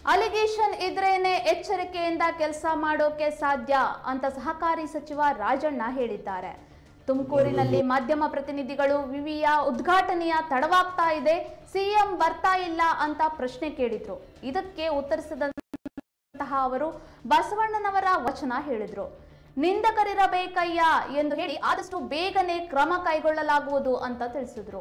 Allegation ಇದ್ರೇನೆ ಎಚ್ಚರಿಕೆಯಿಂದ ಕೆಲಸ ಮಾಡೋಕೆ ಸಾಧ್ಯ ಅಂತ ಸಹಕಾರಿ ಸಚಿವ ರಾಜಣ್ಣ ಹೇಳಿದ್ದಾರೆ. ತುಮಕೂರಿನಲ್ಲಿ ಮಾಧ್ಯಮ ಪ್ರತಿನಿಧಿಗಳು ವಿವಿಯ ಉದ್ಘಾಟನೆಯ ತಡವಾಗ್ತಾ ಇದೆ, ಸಿಎಂ ಬರ್ತಾ ಇಲ್ಲ ಅಂತ ಪ್ರಶ್ನೆ ಕೇಳಿದ್ರು. ಇದಕ್ಕೆ ಉತ್ತರಿಸಿದಂತಹ ಅವರು ಬಸವಣ್ಣನವರ ವಚನ ಹೇಳಿದ್ರು. ನಿಂದಕರಿರಬೇಕಯ್ಯ ಎಂದು ಹೇಳಿ ಆದಷ್ಟು ಬೇಗನೆ ಕ್ರಮ ಕೈಗೊಳ್ಳಲಾಗುವುದು ಅಂತ ತಿಳಿಸಿದ್ರು.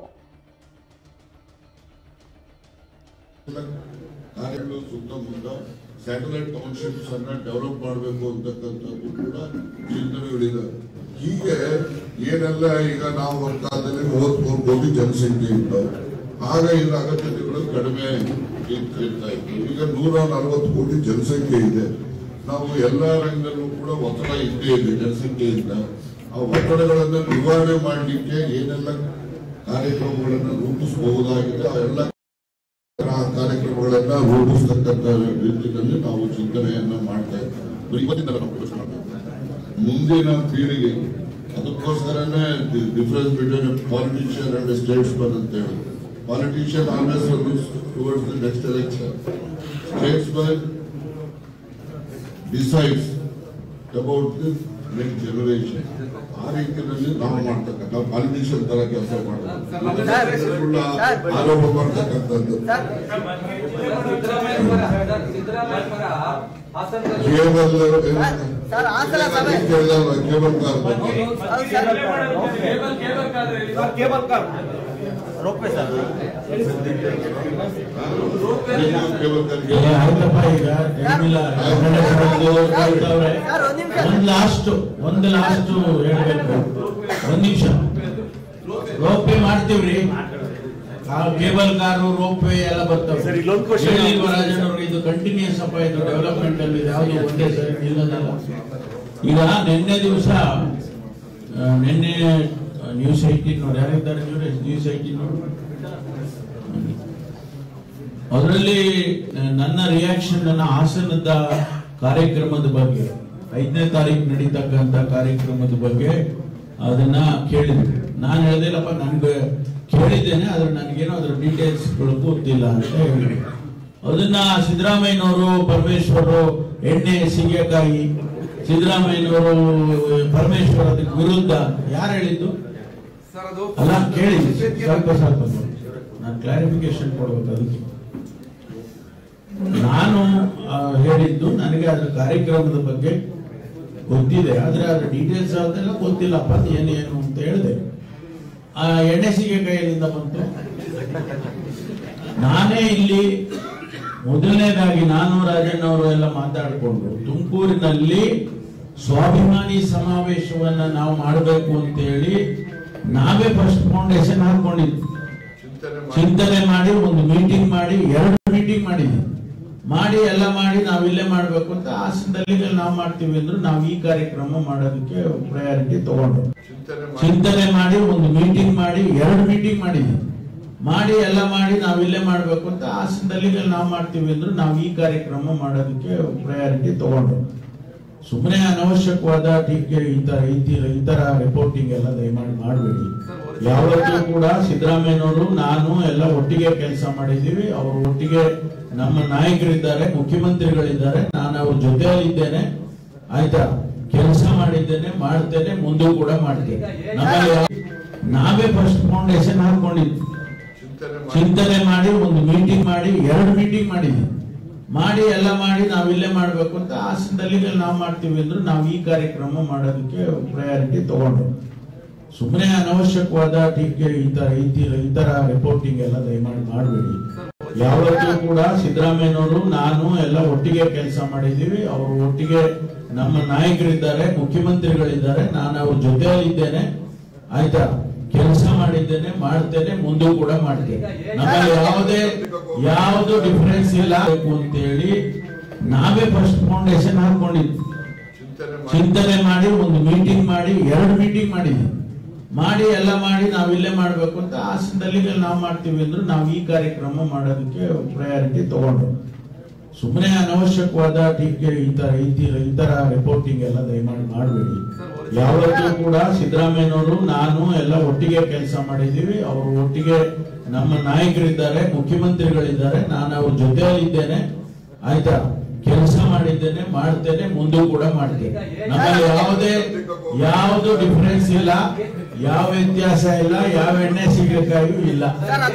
ಕಾರ್ಯಗಳು ಸುತ್ತಮುತ್ತ ಸ್ಯಾಟಲೈಟ್ ಟೌನ್ಶಿಪ್ಸ್ ಅನ್ನ ಡೆವಲಪ್ ಮಾಡಬೇಕು ಅಂತಕ್ಕಂಥದ್ದು ಕೂಡ ಚಿಂತನೆಗಳಿದೆ. ಹೀಗೆ ಏನೆಲ್ಲ ಈಗ ನಾವು ಹೊರತಾದಲ್ಲಿ 33 ಕೋಟಿ ಜನಸಂಖ್ಯೆ ಇತ್ತು, ಆಗ ಇದರ ಅಗತ್ಯತೆಗಳು ಕಡಿಮೆ ಇರ್ತಾ ಇತ್ತು. ಈಗ 140 ಕೋಟಿ ಜನಸಂಖ್ಯೆ ಇದೆ. ನಾವು ಎಲ್ಲ ರಂಗದಲ್ಲೂ ಕೂಡ ಒತ್ತಡ ಇದ್ದೇ ಇದೆ ಜನಸಂಖ್ಯೆಯಿಂದ. ಆ ಒತ್ತಡಗಳನ್ನು ನಿವಾರಣೆ ಮಾಡಲಿಕ್ಕೆ ಏನೆಲ್ಲ ಕಾರ್ಯಕ್ರಮಗಳನ್ನು ರೂಪಿಸಬಹುದಾಗಿದೆ ಆ ಎಲ್ಲ ಕಾರ್ಯಕ್ರಮಗಳನ್ನ ರೂಪಿಸತಕ್ಕಂಥ ರೀತಿಯಲ್ಲಿ ನಾವು ಚಿಂತನೆಯನ್ನ ಮಾಡ್ತಾ ಇದ್ದೀವಿ. ಇವತ್ತಿಂದ ನಾವು ಮುಂದಿನ ಪೀಳಿಗೆ ಅದಕ್ಕೋಸ್ಕರನೇ difference between politician and statesman ಅಂತ ಹೇಳಿ. Politician always towards the next election, statesman decides about the next generation. ಆ ರೀತಿಯಲ್ಲಿ ನಾವು ಮಾಡ್ತಕ್ಕಂಥ ಪಾಲಿಟಿಷಿಯನ್ ತರ ಕೆಲಸ ಮಾಡೋದು, ಆರೋಪ ಮಾಡ್ತಕ್ಕಂಥದ್ದು. ಕೇಬಲ್ ಕಾರ್ ರೋಪೆ ಸರ್ ಒಂದು ಲಾಸ್ಟ್ ಹೇಳ್ಬೇಕು. ಒಂದ್ ನಿಮಿಷ ರೋಪೆ ಮಾಡ್ತೀವ್ರಿ, ಕೇಬಲ್ ಕಾರು ರೋಪೆ ಎಲ್ಲ ಬರ್ತವೆ. ಇದು ಕಂಟಿನ್ಯೂಸ್ ಅಪ್ಪ, ಇದು ಡೆವಲಪ್ಮೆಂಟ್ ಅಲ್ಲಿ ಯಾವ್ದು ಒಂದೇ ಸರಿ ನಿಲ್ಲೋದಲ್ಲ. ಈಗ ನಿನ್ನೆ ದಿವಸ ನ್ಯೂಸ್ 18 ನೋಡಿ, ಯಾರಿದ್ದಾರೆ ನ್ಯೂಸ್ 18 ನೋಡಿ, ಅದರಲ್ಲಿ ನನ್ನ ರಿಯಾಕ್ಷನ್, ನನ್ನ ಹಾಸನದ ಕಾರ್ಯಕ್ರಮದ ಬಗ್ಗೆ, 5ನೇ ತಾರೀಕು ನಡೀತಕ್ಕಂತ ಕಾರ್ಯಕ್ರಮದ ಬಗ್ಗೆ ಅದನ್ನ ಕೇಳಿದ್ರು. ನಾನು ಹೇಳ್ದಿಲ್ಲಪ್ಪ, ನನ್ಗೆ ಕೇಳಿದ್ದೇನೆ, ಆದ್ರೆ ನನಗೇನೋ ಅದ್ರ ಡೀಟೇಲ್ಸ್ ಗೊತ್ತಿಲ್ಲ ಅಂತ ಹೇಳಿ. ಅದನ್ನ ಸಿದ್ದರಾಮಯ್ಯನವರು, ಪರಮೇಶ್ವರು ಎಣ್ಣೆ ಸಿಂಗೆಕಾಯಿ, ಸಿದ್ದರಾಮಯ್ಯನವರು ಪರಮೇಶ್ವರ್ ಅದಕ್ಕೆ ವಿರುದ್ಧ ಯಾರು ಹೇಳಿದ್ದು ಅಲ್ಲ ಕೇಳಿ, ಸ್ವಲ್ಪ ನಾನು ಕ್ಲಾರಿಫಿಕೇಶನ್ ಕೊಡ್ಬೇಕು. ಅದಕ್ಕೆ ನಾನು ಹೇಳಿದ್ದು ನನಗೆ ಅದ್ರ ಕಾರ್ಯಕ್ರಮದ ಬಗ್ಗೆ ಗೊತ್ತಿದೆ, ಆದ್ರೆ ಅದ್ರ ಡೀಟೇಲ್ಸ್ ಅದೆಲ್ಲ ಗೊತ್ತಿಲ್ಲಪ್ಪ ಏನೇನು ಅಂತ ಹೇಳಿದೆ. ಆ ಎಣ್ಣೆ ಸಿಂಗೆಕಾಯಿಯಿಂದ ಬಂತು. ನಾನೇ ಇಲ್ಲಿ ಮೊದಲನೇದಾಗಿ ನಾನು ರಾಜಣ್ಣ ಅವರು ಎಲ್ಲ ಮಾತಾಡಿಕೊಂಡು ತುಮಕೂರಿನಲ್ಲಿ ಸ್ವಾಭಿಮಾನಿ ಸಮಾವೇಶವನ್ನ ನಾವು ಮಾಡಬೇಕು ಅಂತ ಹೇಳಿ ನಾವೇ ಫಸ್ಟ್ ಫೌಂಡೇಶನ್ ಹಾಕೊಂಡಿದ್ವಿ. ಚಿಂತನೆ ಮಾಡಿ ಒಂದು ಮೀಟಿಂಗ್ ಮಾಡಿ, 2 ಮೀಟಿಂಗ್ ಮಾಡಿದ್ವಿ. ಮಾಡಿ ಎಲ್ಲ ಮಾಡಿ ನಾವಿಲ್ಲೇ ಮಾಡ್ಬೇಕು ಅಂತ ಹಾಸನದಲ್ಲಿ ನಾವು ಮಾಡ್ತೀವಿ ಅಂದ್ರು ನಾವು ಈ ಕಾರ್ಯಕ್ರಮ ಮಾಡೋದಕ್ಕೆ ಪ್ರಯಾರಿಟಿ ತಗೊಂಡು ಚಿಂತನೆ ಮಾಡಿ ಒಂದು ಮೀಟಿಂಗ್ ಮಾಡಿ, 2 ಮೀಟಿಂಗ್ ಮಾಡಿದ್ವಿ. ಮಾಡಿ ಎಲ್ಲ ಮಾಡಿ ನಾವಿಲ್ಲೇ ಮಾಡ್ಬೇಕು ಅಂತ ಹಾಸನದಲ್ಲಿ ನಾವು ಮಾಡ್ತೀವಿ ಅಂದ್ರು ನಾವು ಈ ಕಾರ್ಯಕ್ರಮ ಮಾಡೋದಕ್ಕೆ ಪ್ರಯಾರಿಟಿ ತಗೊಂಡು ಸುಮ್ಮನೆ ಅನವಶ್ಯಕವಾದ ಟೀಕೆ ಈ ತರ ರಿಪೋರ್ಟಿಂಗ್ ಎಲ್ಲ ದಯಮಾಡಿ ಮಾಡಬೇಡಿ. ಯಾವತ್ತೂ ಕೂಡ ಸಿದ್ದರಾಮಯ್ಯನವರು ನಾನು ಎಲ್ಲ ಒಟ್ಟಿಗೆ ಕೆಲಸ ಮಾಡಿದ್ದೀವಿ. ಅವರು ಒಟ್ಟಿಗೆ ನಮ್ಮ ನಾಯಕರಿದ್ದಾರೆ, ಮುಖ್ಯಮಂತ್ರಿಗಳಿದ್ದಾರೆ, ನಾನು ಅವ್ರ ಜೊತೆಯಲ್ಲಿದ್ದೇನೆ. ಆಯ್ತಾ, ಕೆಲಸ ಮಾಡಿದ್ದೇನೆ, ಮಾಡ್ತೇನೆ, ಮುಂದೆ ಕೂಡ ಮಾಡ್ತೇನೆ. ನಾವೇ ಫಸ್ಟ್ ಫೌಂಡೇಶನ್ ಹಾಕೊಂಡಿದ್ವಿ. ಚಿಂತನೆ ಮಾಡಿ ಒಂದು ಮೀಟಿಂಗ್ ಮಾಡಿ, 2 ಮೀಟಿಂಗ್ ಮಾಡಿದ್ವಿ. ಮಾಡಿ ಎಲ್ಲ ಮಾಡಿ ನಾವಿಲ್ಲೇ ಮಾಡ್ಬೇಕು ಅಂತ ಹಾಸನದಲ್ಲಿ ನಾವು ಮಾಡ್ತೀವಿ ಅಂದ್ರು ನಾವು ಈ ಕಾರ್ಯಕ್ರಮ ಮಾಡೋದಕ್ಕೆ ಪ್ರಯಾರಿಟಿ ತಗೊಂಡು ಸುಮ್ಮನೆ ಅನವಶ್ಯಕವಾದ ಟೀಕೆ ಈ ತರ ರಿಪೋರ್ಟಿಂಗ್ ಎಲ್ಲ ದಯಮಾಡಿ ಮಾಡಬೇಡಿ. ಯಾವತ್ತೂ ಕೂಡ ಸಿದ್ದರಾಮಯ್ಯನವರು ನಾನು ಎಲ್ಲ ಒಟ್ಟಿಗೆ ಕೆಲಸ ಮಾಡಿದ್ದೀವಿ. ಅವರು ಒಟ್ಟಿಗೆ ನಮ್ಮ ನಾಯಕರಿದ್ದಾರೆ, ಮುಖ್ಯಮಂತ್ರಿಗಳಿದ್ದಾರೆ, ನಾನು ಅವ್ರ ಜೊತೆಯಲ್ಲಿದ್ದೇನೆ. ಆಯ್ತಾ, ಕೆಲಸ ಮಾಡಿದ್ದೇನೆ, ಮಾಡ್ತೇನೆ, ಮುಂದೆ ಕೂಡ ಮಾಡ್ತೇನೆ. ನಮ್ಮಲ್ಲಿ ಯಾವುದು ಡಿಫರೆನ್ಸ್ ಇಲ್ಲ ಅಂತ ಹೇಳಿ ನಾವೇ ಫಸ್ಟ್ ಫೌಂಡೇಶನ್ ಹಾಕೊಂಡಿದ್ವಿ. ಚಿಂತನೆ ಮಾಡಿ ಒಂದು ಮೀಟಿಂಗ್ ಮಾಡಿ, 2 ಮೀಟಿಂಗ್ ಮಾಡಿದ್ವಿ. ಮಾಡಿ ಎಲ್ಲ ಮಾಡಿ ನಾವಿಲ್ಲೇ ಮಾಡ್ಬೇಕು ಅಂತ ಹಾಸನದಲ್ಲಿ ನಾವು ಮಾಡ್ತೀವಿ ಅಂದ್ರು ನಾವು ಈ ಕಾರ್ಯಕ್ರಮ ಮಾಡೋದಕ್ಕೆ ಪ್ರಯಾರಿಟಿ ತಗೊಂಡು ಸುಮ್ಮನೆ ಅನವಶ್ಯಕವಾದ ಟೀಕೆ ಈ ತರ ರಿಪೋರ್ಟಿಂಗ್ ಎಲ್ಲ ದಯಮಾಡಿ ಮಾಡಬೇಡಿ. ಯಾವತ್ತೂ ಕೂಡ ಸಿದ್ದರಾಮಯ್ಯನವರು ನಾನು ಎಲ್ಲ ಒಟ್ಟಿಗೆ ಕೆಲಸ ಮಾಡಿದ್ದೀವಿ. ಅವರು ಒಟ್ಟಿಗೆ ನಮ್ಮ ನಾಯಕರಿದ್ದಾರೆ, ಮುಖ್ಯಮಂತ್ರಿಗಳಿದ್ದಾರೆ, ನಾನು ಅವ್ರ ಜೊತೆಯಲ್ಲಿದ್ದೇನೆ. ಆಯ್ತಾ? ಕೆಲಸ ಮಾಡಿದ್ದೇನೆ, ಮಾಡ್ತೇನೆ, ಮುಂದೆ ಕೂಡ ಮಾಡ್ತೇನೆ. ನಮ್ಮಲ್ಲಿ ಯಾವುದು ಡಿಫರೆನ್ಸ್ ಇಲ್ಲ, ಯಾವ ವ್ಯತ್ಯಾಸ ಇಲ್ಲ, ಯಾವ ಎಣ್ಣೆ ಸೀಗೆಕಾಯಿಯೂ ಇಲ್ಲ.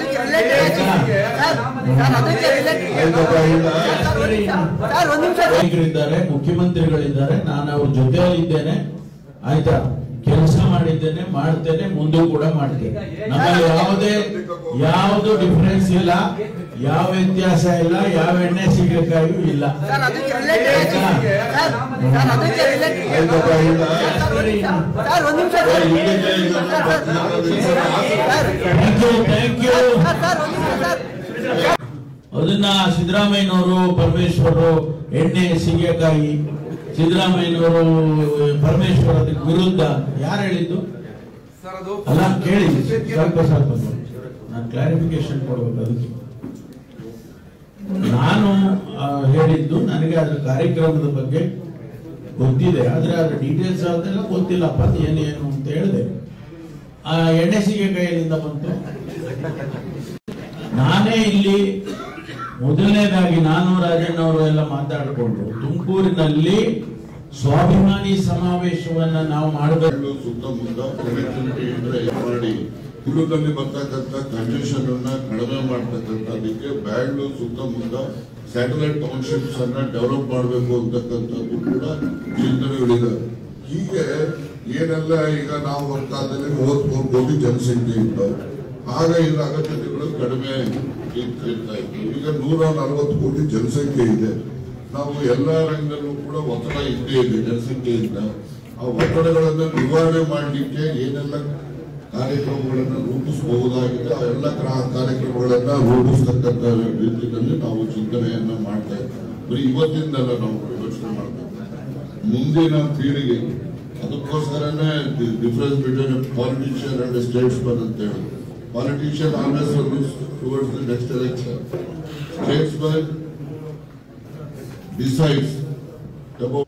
ನಾಯಕರಿದ್ದಾರೆ, ಮುಖ್ಯಮಂತ್ರಿಗಳಿದ್ದಾರೆ, ನಾನು ಅವ್ರ ಜೊತೆಯಲ್ಲಿದ್ದೇನೆ. ಆಯ್ತಾ? ಕೆಲಸ ಮಾಡಿದ್ದೇನೆ, ಮಾಡ್ತೇನೆ, ಮುಂದೆ ಕೂಡ ಮಾಡ್ತೇನೆ. ನಮ್ಮಲ್ಲಿ ಯಾವುದು ಡಿಫರೆನ್ಸ್ ಇಲ್ಲ, ಯಾವ ವ್ಯತ್ಯಾಸ ಇಲ್ಲ, ಯಾವ ಎಣ್ಣೆ ಸೀಗೆಕಾಯಿಯೂ ಇಲ್ಲ. ಅದನ್ನ ಸಿದ್ದರಾಮಯ್ಯನವರು, ಪರಮೇಶ್ವರರು ಎಣ್ಣೆ ಸೀಗೆಕಾಯಿ, ಸಿದ್ದರಾಮಯ್ಯನವರು ಪರಮೇಶ್ವರದ ವಿರುದ್ಧ ಯಾರು ಹೇಳಿದ್ದು ಅಲ್ಲ? ಕೇಳಿ, ಸ್ವಲ್ಪ ನಾನು ಕ್ಲಾರಿಫಿಕೇಶನ್ ಕೊಡ್ಬೇಕು. ಅದಕ್ಕೆ ನಾನು ಹೇಳಿದ್ದು, ನನಗೆ ಅದರ ಕಾರ್ಯಕ್ರಮದ ಬಗ್ಗೆ ಗೊತ್ತಿದೆ, ಆದ್ರೆ ಅದರ ಡೀಟೇಲ್ಸ್ ಅದೆಲ್ಲ ಗೊತ್ತಿಲ್ಲಪ್ಪ, ಏನೇನು ಅಂತ ಹೇಳಿದೆ. ಆ ಎಣ್ಣೆ ಸೀಗೆಕಾಯಿಯಿಂದ ಬಂತು. ನಾನೇ ಇಲ್ಲಿ ಮೊದಲನೇದಾಗಿ ನಾನು ರಾಜಣ್ಣ ಅವರು ಎಲ್ಲ ಮಾತಾಡಿಕೊಂಡು ತುಮಕೂರಿನಲ್ಲಿ ಸ್ವಾಭಿಮಾನಿ ಸಮಾವೇಶವನ್ನ ನಾವು ಮಾಡಬೇಕು. ಸುತ್ತಮುತ್ತ ಕನೆಕ್ಟಿವಿಟಿ ಇದ್ರೆ ಮಾಡಿ ಕುಲುಕಲ್ಲಿ ಬರ್ತಕ್ಕಂಥ ಕಂಜೆಷನ್ ಅನ್ನ ಕಡಿಮೆ ಮಾಡ್ತಕ್ಕಂಥದಕ್ಕೆ ಬ್ಯಾಂಗ್ಳೂರ್ ಸುತ್ತಮುತ್ತ ಸ್ಯಾಟಲೈಟ್ ಟೌನ್ಶಿಪ್ಸ್ ಅನ್ನ ಡೆವಲಪ್ ಮಾಡಬೇಕು ಅಂತಕ್ಕಂಥದ್ದು ಕೂಡ ಚಿಂತನೆಗಳಿದೆ. ಹೀಗೆ ಏನೆಲ್ಲ ಈಗ ನಾವು ಹೊರತಾದಲ್ಲಿ 33 ಕೋಟಿ ಜನಸಂಖ್ಯೆ ಇದ್ದಾವೆ, ಆಗ ಇದರ ಅಗತ್ಯತೆಗಳು ಕಡಿಮೆ ಇರ್ತಾ ಇತ್ತು. ಈಗ 140 ಕೋಟಿ ಜನಸಂಖ್ಯೆ ಇದೆ. ನಾವು ಎಲ್ಲ ರಂಗದಲ್ಲೂ ಕೂಡ ಒತ್ತಡ ಇದ್ದೇ ಇದೆ ಜನಸಂಖ್ಯೆಯಿಂದ. ಆ ಒತ್ತಡಗಳನ್ನು ನಿವಾರಣೆ ಮಾಡಲಿಕ್ಕೆ ಏನೆಲ್ಲ ಕಾರ್ಯಕ್ರಮಗಳನ್ನು ರೂಪಿಸಬಹುದಾಗಿದೆ, ಆ ಎಲ್ಲ ಕಾರ್ಯಕ್ರಮಗಳನ್ನ ರೂಪಿಸ್ತಕ್ಕಂಥ ರೀತಿಯಲ್ಲಿ ನಾವು ಚಿಂತನೆಯನ್ನ ಮಾಡ್ತಾ ಇದ್ದೇವೆ. ಬರೀ ಇವತ್ತಿಂದಲ್ಲ ನಾವು ಯೋಚನೆ ಮಾಡ್ತೇವೆ, ಮುಂದಿನ ಪೀಳಿಗೆ. ಅದಕ್ಕೋಸ್ಕರನೇ difference between politician and statesman ಅಂತ ಹೇಳಿ. Politician always looks towards the next election. Statesman decides about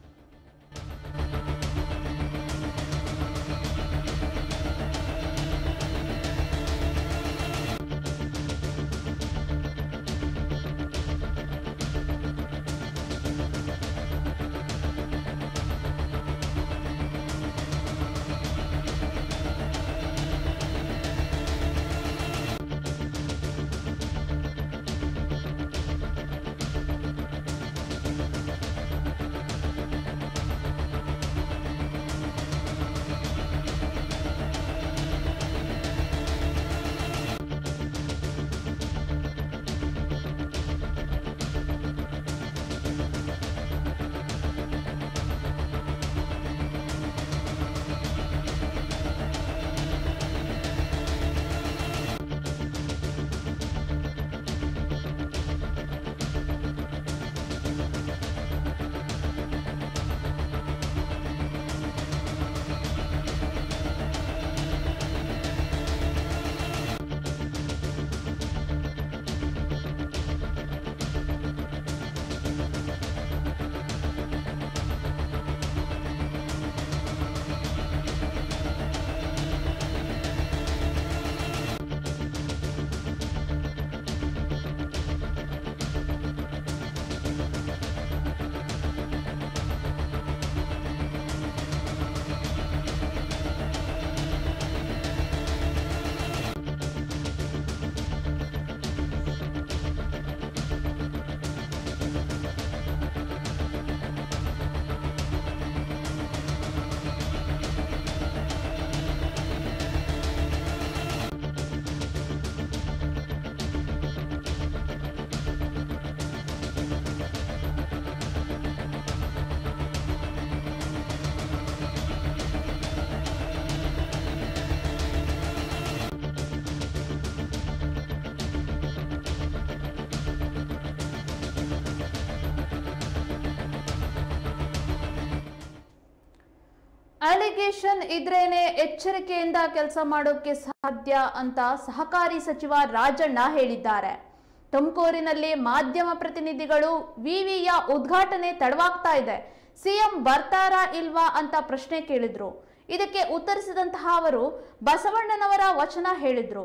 allegation ಇದ್ರೇನೆ ಎಚ್ಚರಿಕೆಯಿಂದ ಕೆಲಸ ಮಾಡೋಕೆ ಸಾಧ್ಯ ಅಂತ ಸಹಕಾರಿ ಸಚಿವ ರಾಜಣ್ಣ ಹೇಳಿದ್ದಾರೆ. ತುಮಕೂರಿನಲ್ಲಿ ಮಾಧ್ಯಮ ಪ್ರತಿನಿಧಿಗಳು ವಿವಿಯ ಉದ್ಘಾಟನೆ ತಡವಾಗ್ತಾ ಇದೆ, ಸಿಎಂ ಬರ್ತಾರಾ ಇಲ್ವಾ ಅಂತ ಪ್ರಶ್ನೆ ಕೇಳಿದ್ರು. ಇದಕ್ಕೆ ಉತ್ತರಿಸಿದಂತಹ ಅವರು ಬಸವಣ್ಣನವರ ವಚನ ಹೇಳಿದ್ರು,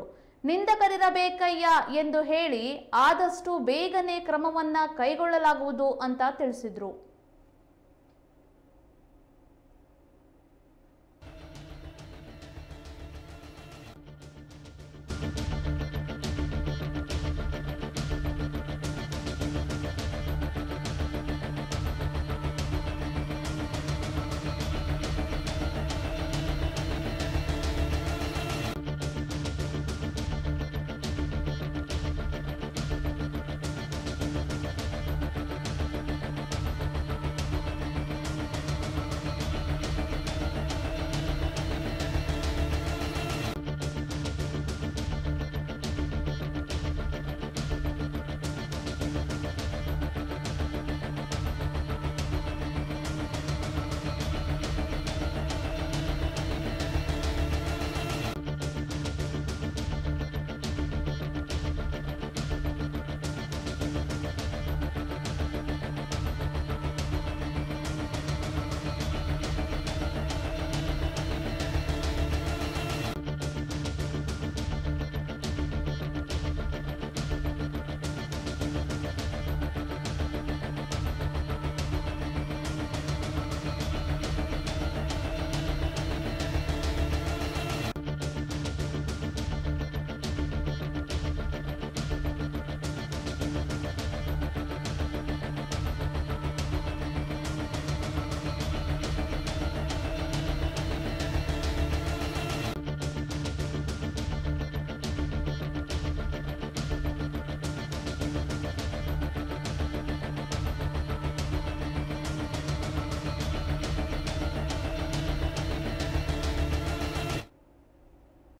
ನಿಂದಕರಿರಬೇಕಯ್ಯ ಎಂದು ಹೇಳಿ ಆದಷ್ಟು ಬೇಗನೆ ಕ್ರಮವನ್ನ ಕೈಗೊಳ್ಳಲಾಗುವುದು ಅಂತ ತಿಳಿಸಿದ್ರು.